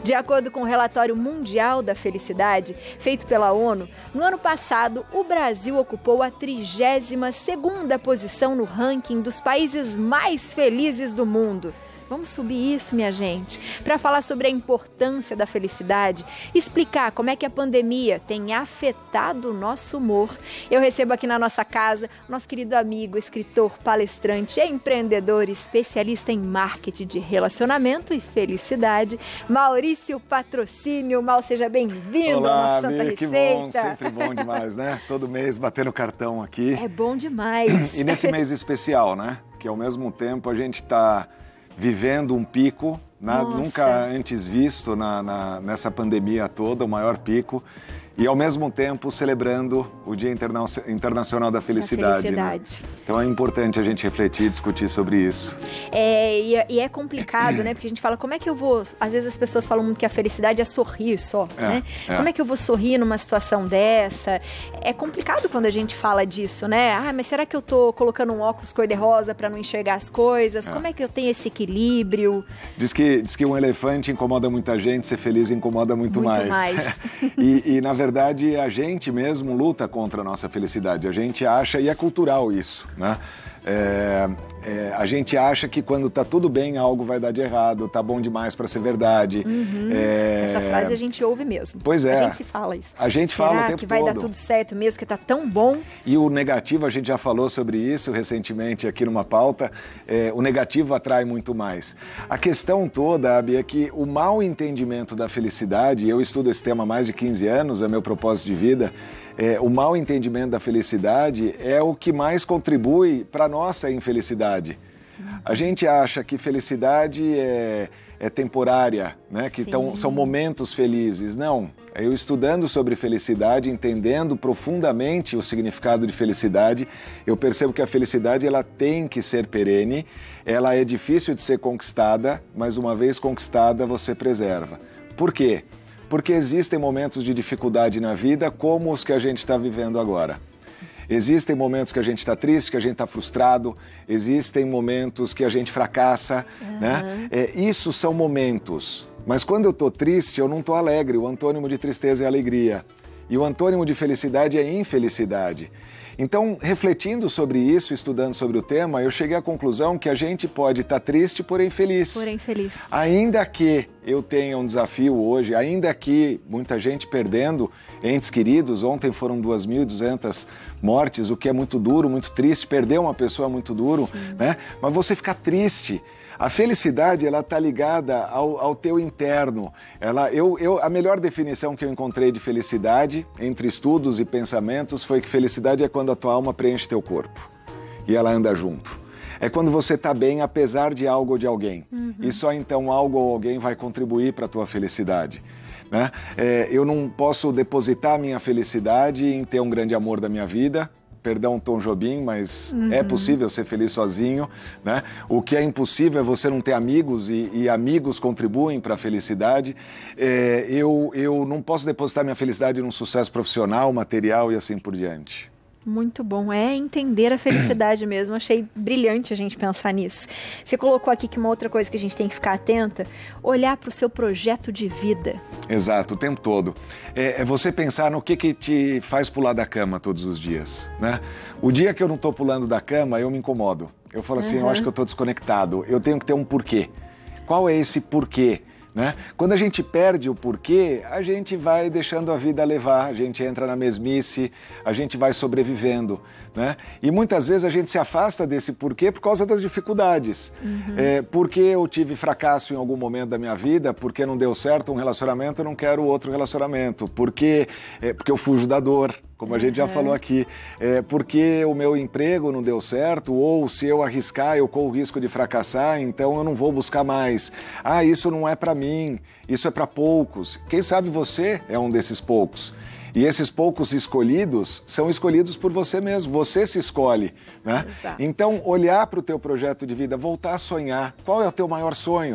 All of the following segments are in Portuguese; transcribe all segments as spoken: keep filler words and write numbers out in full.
De acordo com o relatório mundial da felicidade, feito pela ONU, no ano passado, o Brasil ocupou a trigésima segunda posição no ranking dos países mais felizes do mundo. Vamos subir isso, minha gente, para falar sobre a importância da felicidade, explicar como é que a pandemia tem afetado o nosso humor. Eu recebo aqui na nossa casa o nosso querido amigo, escritor, palestrante, empreendedor, especialista em marketing de relacionamento e felicidade, Maurício Patrocínio. Mal, seja bem-vindo ao nosso Santa Receita. Que bom, sempre bom demais, né? Todo mês batendo cartão aqui. É bom demais. E nesse mês especial, né? Que ao mesmo tempo a gente está vivendo um pico, né? Nunca antes visto na, na, nessa pandemia toda, o maior pico, e ao mesmo tempo celebrando o Dia Interna Internacional da Felicidade. Da felicidade. Né? Então é importante a gente refletir e discutir sobre isso. É, e, é, e é complicado, né? Porque a gente fala, como é que eu vou... Às vezes as pessoas falam muito que a felicidade é sorrir só, é, né? É. Como é que eu vou sorrir numa situação dessa? É complicado quando a gente fala disso, né? Ah, mas será que eu tô colocando um óculos cor-de-rosa para não enxergar as coisas? É. Como é que eu tenho esse equilíbrio? Diz que, diz que um elefante incomoda muita gente, ser feliz incomoda muito, muito mais. mais. e, e, na verdade, Na verdade, a gente mesmo luta contra a nossa felicidade. A gente acha, e é cultural isso, né? É, é, a gente acha que quando tá tudo bem, algo vai dar de errado, tá bom demais para ser verdade. Uhum. É... Essa frase a gente ouve mesmo. Pois é. A gente se fala isso. A gente Será fala o tempo que vai todo. dar tudo certo mesmo, que tá tão bom? E o negativo, a gente já falou sobre isso recentemente aqui numa pauta, é, o negativo atrai muito mais. A questão toda, Abi, é que o mau entendimento da felicidade, eu estudo esse tema há mais de quinze anos, é meu propósito de vida, é, o mau entendimento da felicidade é o que mais contribui para a nossa infelicidade. A gente acha que felicidade é, é temporária, né? Que tão, são momentos felizes. Não, eu estudando sobre felicidade, entendendo profundamente o significado de felicidade, eu percebo que a felicidade ela tem que ser perene, ela é difícil de ser conquistada, mas uma vez conquistada você preserva. Por quê? Porque existem momentos de dificuldade na vida como os que a gente está vivendo agora. Existem momentos que a gente está triste, que a gente está frustrado, existem momentos que a gente fracassa, uhum. né? É, isso são momentos, mas quando eu estou triste, eu não estou alegre, o antônimo de tristeza é alegria. E o antônimo de felicidade é infelicidade. Então, refletindo sobre isso, estudando sobre o tema, eu cheguei à conclusão que a gente pode estar triste, porém feliz. Porém feliz. Ainda que eu tenha um desafio hoje, ainda que muita gente perdendo entes queridos, ontem foram duas mil e duzentas mortes, o que é muito duro, muito triste, perder uma pessoa é muito duro, né? Mas você ficar triste. A felicidade, ela está ligada ao, ao teu interno. Ela, eu, eu, a melhor definição que eu encontrei de felicidade, entre estudos e pensamentos, foi que felicidade é quando a tua alma preenche teu corpo e ela anda junto. É quando você está bem apesar de algo ou de alguém. Uhum. E só então algo ou alguém vai contribuir para a tua felicidade. Né? É, eu não posso depositar a minha felicidade em ter um grande amor da minha vida. Perdão, Tom Jobim, mas uhum. é possível ser feliz sozinho, né? O que é impossível é você não ter amigos e, e amigos contribuem para a felicidade. É, eu, eu não posso depositar minha felicidade num sucesso profissional, material e assim por diante. Muito bom, é entender a felicidade mesmo, achei brilhante a gente pensar nisso. Você colocou aqui que uma outra coisa que a gente tem que ficar atenta, olhar para o seu projeto de vida. Exato, o tempo todo. É, é você pensar no que, que te faz pular da cama todos os dias, né? O dia que eu não estou pulando da cama, eu me incomodo. Eu falo assim, uhum. eu acho que eu estou desconectado, eu tenho que ter um porquê. Qual é esse porquê? Né? Quando a gente perde o porquê, a gente vai deixando a vida levar, a gente entra na mesmice, a gente vai sobrevivendo, né? E muitas vezes a gente se afasta desse porquê por causa das dificuldades. Uhum. É, porque eu tive fracasso em algum momento da minha vida, porque não deu certo um relacionamento, eu não quero outro relacionamento, porque, é, porque eu fujo da dor. Como a gente já falou aqui, é porque o meu emprego não deu certo, ou se eu arriscar, eu corro o risco de fracassar, então eu não vou buscar mais. Ah, isso não é para mim, isso é para poucos. Quem sabe você é um desses poucos. E esses poucos escolhidos são escolhidos por você mesmo, você se escolhe, né? Exato. Então, olhar para o teu projeto de vida, voltar a sonhar. Qual é o teu maior sonho?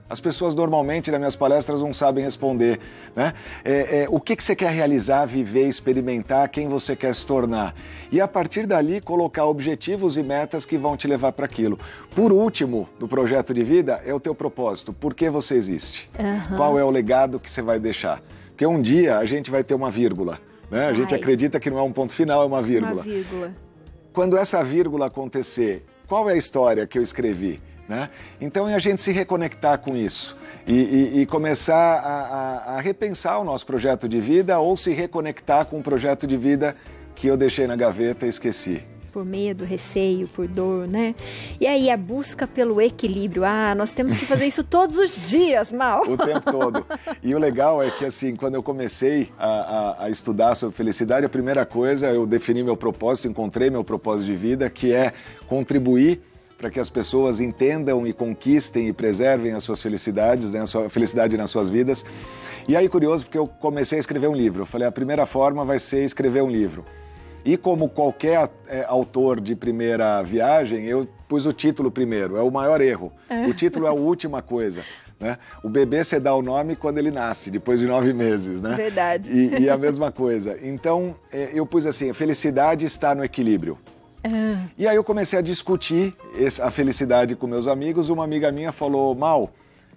As pessoas normalmente nas minhas palestras não sabem responder, né? É, é, o que, que você quer realizar, viver, experimentar, quem você quer se tornar. E a partir dali colocar objetivos e metas que vão te levar para aquilo. Por último, do projeto de vida, é o teu propósito. Por que você existe? Uhum. Qual é o legado que você vai deixar? Porque um dia a gente vai ter uma vírgula, né? A gente acredita que não é um ponto final, é uma vírgula. Uma vírgula. Quando essa vírgula acontecer, qual é a história que eu escrevi? Né? Então é a gente se reconectar com isso e, e, e começar a, a, a repensar o nosso projeto de vida ou se reconectar com um projeto de vida que eu deixei na gaveta e esqueci. Por medo, receio, por dor, né? E aí a busca pelo equilíbrio. Ah, nós temos que fazer isso todos os dias, Mal. O tempo todo. E o legal é que, assim, quando eu comecei a, a, a estudar sobre felicidade, a primeira coisa, eu defini meu propósito, encontrei meu propósito de vida, que é contribuir para que as pessoas entendam e conquistem e preservem as suas felicidades, né, a sua felicidade nas suas vidas. E aí, curioso, porque eu comecei a escrever um livro. Eu falei, a primeira forma vai ser escrever um livro. E como qualquer é, autor de primeira viagem, eu pus o título primeiro. É o maior erro. O título é a última coisa. Né? O bebê você dá o nome quando ele nasce, depois de nove meses. Né? Verdade. E, e a mesma coisa. Então, é, eu pus assim, a felicidade está no equilíbrio. Uhum. E aí eu comecei a discutir a felicidade com meus amigos. Uma amiga minha falou, Mal,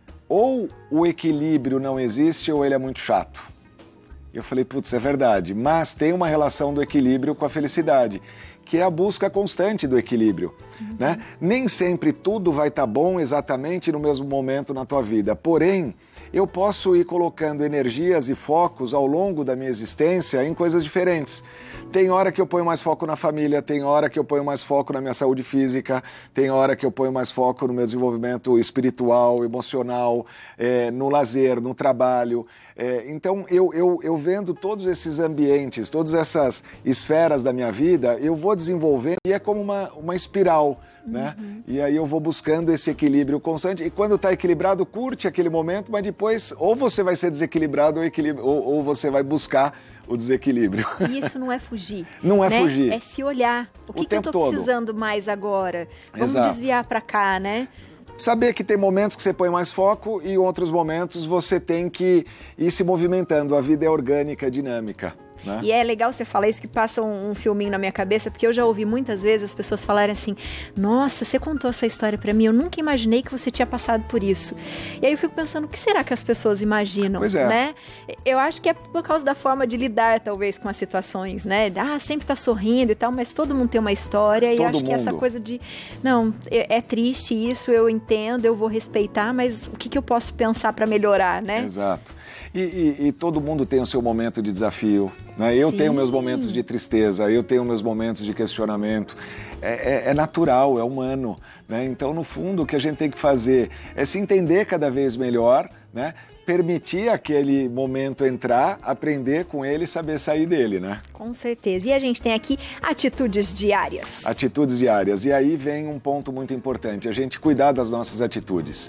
ou o equilíbrio não existe ou ele é muito chato. Eu falei, putz, é verdade, mas tem uma relação do equilíbrio com a felicidade, que é a busca constante do equilíbrio. Uhum. Né? Nem sempre tudo vai estar bom exatamente no mesmo momento na tua vida, porém, eu posso ir colocando energias e focos ao longo da minha existência em coisas diferentes. Tem hora que eu ponho mais foco na família, tem hora que eu ponho mais foco na minha saúde física, tem hora que eu ponho mais foco no meu desenvolvimento espiritual, emocional, é, no lazer, no trabalho. É, então, eu, eu, eu vendo todos esses ambientes, todas essas esferas da minha vida, eu vou desenvolvendo e é como uma, uma espiral. Né? Uhum. E aí eu vou buscando esse equilíbrio constante e quando está equilibrado, curte aquele momento, mas depois ou você vai ser desequilibrado ou, equilib... ou, ou você vai buscar o desequilíbrio. E isso não é fugir. Não é né? fugir. É se olhar. O que, o que eu estou precisando mais agora? Vamos Exato. Desviar para cá, né? Saber que tem momentos que você põe mais foco e outros momentos você tem que ir se movimentando. A vida é orgânica, dinâmica. Né? E é legal você falar isso, que passa um, um filminho na minha cabeça, porque eu já ouvi muitas vezes as pessoas falarem assim, nossa, você contou essa história pra mim, eu nunca imaginei que você tinha passado por isso. E aí eu fico pensando, o que será que as pessoas imaginam? Pois é. Né? Eu acho que é por causa da forma de lidar, talvez, com as situações, né? Ah, sempre tá sorrindo e tal, mas todo mundo tem uma história. Todo e eu acho mundo. que essa coisa de, não, é, é triste isso, eu entendo, eu vou respeitar, mas o que, que eu posso pensar pra melhorar, né? Exato. E, e, e todo mundo tem o seu momento de desafio, né? Eu Sim. tenho meus momentos de tristeza, eu tenho meus momentos de questionamento. É, é, é natural, é humano, né? Então, no fundo, o que a gente tem que fazer é se entender cada vez melhor, né? Permitir aquele momento entrar, aprender com ele e saber sair dele, né? Com certeza. E a gente tem aqui atitudes diárias. Atitudes diárias. E aí vem um ponto muito importante, a gente cuidar das nossas atitudes.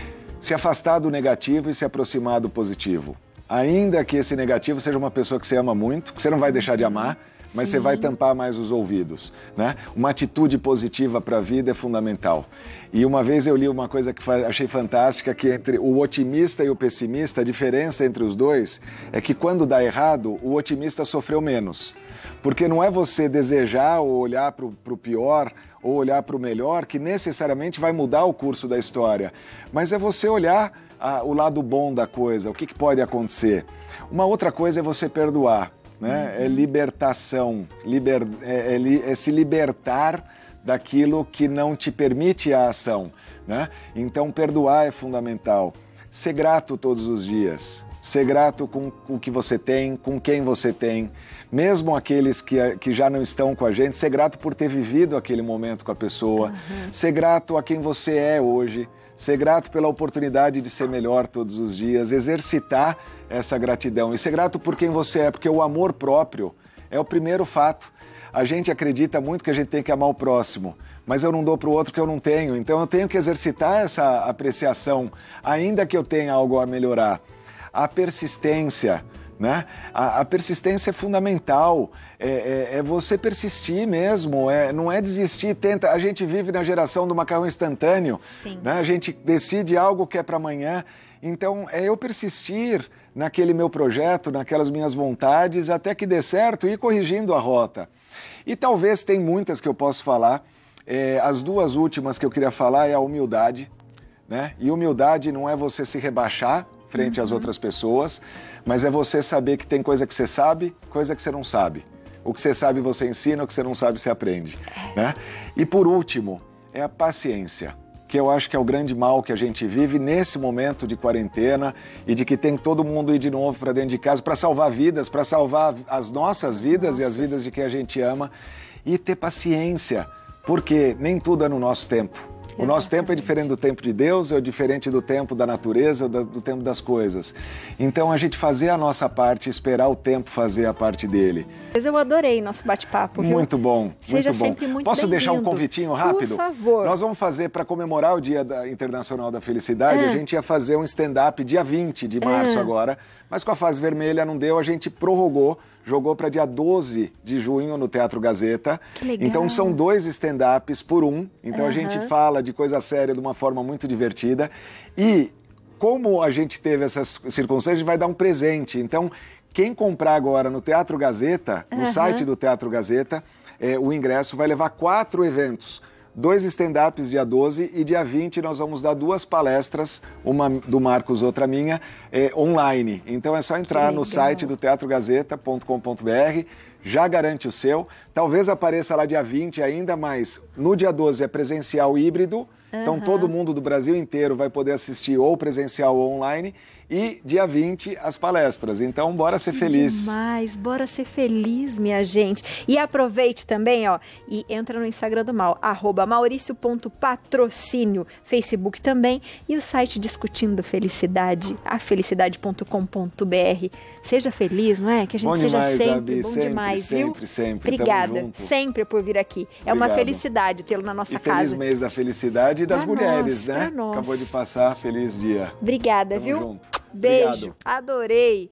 Se afastar do negativo e se aproximar do positivo. Ainda que esse negativo seja uma pessoa que você ama muito, que você não vai deixar de amar, mas Sim. você vai tampar mais os ouvidos, né? Uma atitude positiva para a vida é fundamental. E uma vez eu li uma coisa que achei fantástica, que entre o otimista e o pessimista, a diferença entre os dois é que quando dá errado, o otimista sofreu menos. Porque não é você desejar ou olhar para o pior ou olhar para o melhor que necessariamente vai mudar o curso da história, mas é você olhar ah, o lado bom da coisa, o que, que pode acontecer. Uma outra coisa é você perdoar, né? Uhum. É libertação, liber, é, é, é se libertar daquilo que não te permite a ação, né? Então perdoar é fundamental. Ser grato todos os dias. Ser grato com o que você tem, com quem você tem. Mesmo aqueles que, que já não estão com a gente, ser grato por ter vivido aquele momento com a pessoa. Uhum. Ser grato a quem você é hoje. Ser grato pela oportunidade de ser melhor todos os dias. Exercitar essa gratidão. E ser grato por quem você é, porque o amor próprio é o primeiro fato. A gente acredita muito que a gente tem que amar o próximo, mas eu não dou para o outro que eu não tenho. Então eu tenho que exercitar essa apreciação, ainda que eu tenha algo a melhorar. A persistência, né? A, a persistência é fundamental, é, é, é você persistir mesmo, é, não é desistir, tenta. A gente vive na geração do macarrão instantâneo, né? A gente decide algo que é para amanhã, então é eu persistir naquele meu projeto, naquelas minhas vontades, até que dê certo e ir corrigindo a rota. E talvez tem muitas que eu posso falar, é, as duas últimas que eu queria falar é a humildade, né? E humildade não é você se rebaixar frente uhum. às outras pessoas, mas é você saber que tem coisa que você sabe, coisa que você não sabe. O que você sabe você ensina, o que você não sabe você aprende, né? E por último, é a paciência, que eu acho que é o grande mal que a gente vive nesse momento de quarentena e de que tem todo mundo ir de novo para dentro de casa para salvar vidas, para salvar as nossas vidas Nossas. e as vidas de quem a gente ama, e ter paciência, porque nem tudo é no nosso tempo. O nosso tempo é diferente do tempo de Deus, é diferente do tempo da natureza, do tempo das coisas. Então, a gente fazer a nossa parte, esperar o tempo fazer a parte dele. Eu adorei nosso bate-papo, viu? Muito bom, Seja muito bom. sempre muito Posso deixar um bem-vindo? convitinho rápido? Por favor. Nós vamos fazer, para comemorar o Dia da Internacional da Felicidade, Ah. a gente ia fazer um stand-up dia vinte de março Ah. agora, mas com a fase vermelha não deu, a gente prorrogou, jogou para dia doze de junho no Teatro Gazeta. Que legal. Então são dois stand-ups por um, então Uhum. a gente fala de coisa séria de uma forma muito divertida. E como a gente teve essas circunstâncias, a gente vai dar um presente. Então, quem comprar agora no Teatro Gazeta, no Uhum. site do Teatro Gazeta, é, o ingresso vai levar quatro eventos. Dois stand-ups dia doze e dia vinte nós vamos dar duas palestras, uma do Marcos, outra minha, é, online. Então é só entrar no site do teatro gazeta ponto com ponto br, já garante o seu. Talvez apareça lá dia vinte ainda, mas no dia doze é presencial híbrido. Então Uhum. todo mundo do Brasil inteiro vai poder assistir ou presencial ou online. E dia vinte as palestras. Então bora ser feliz. Demais, bora ser feliz, minha gente. E aproveite também, ó, e entra no Instagram do Mal, arroba mauricio ponto patrocínio, Facebook também, e o site Discutindo Felicidade, a felicidade ponto com ponto br. Seja feliz, não é? Que a gente Bom seja demais, sempre Gabi, bom sempre, demais, sempre, viu? sempre, sempre. Obrigada, Tamo junto. sempre por vir aqui. É Obrigado. uma felicidade tê-lo na nossa E feliz casa. mês da felicidade e das Pra mulheres, nós, né? pra nós. Acabou de passar, feliz dia. Obrigada, Tamo viu? junto. Beijo, Obrigado. adorei.